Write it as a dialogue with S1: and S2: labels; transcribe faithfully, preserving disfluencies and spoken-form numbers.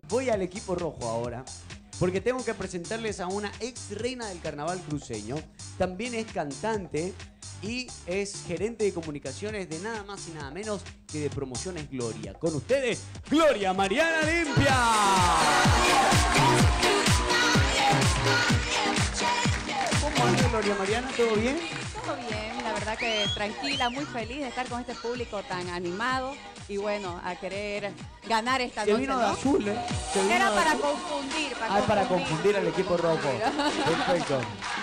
S1: voy al equipo rojo ahora, porque tengo que presentarles a una ex reina del carnaval cruceño. También es cantante y es gerente de comunicaciones de nada más y nada menos que de Promociones Gloria. Con ustedes, Gloria Mariana Limpia. ¿Cómo anda, Gloria Mariana? ¿Todo bien?
S2: Todo bien, la verdad que tranquila, muy feliz de estar con este público tan animado y bueno, a querer ganar esta
S1: Se
S2: noche,
S1: vino
S2: ¿no?
S1: de azul, ¿eh? Se vino
S2: Era
S1: de
S2: para
S1: azul.
S2: confundir, para
S1: Ah,
S2: confundir.
S1: para confundir al equipo rojo. Perfecto.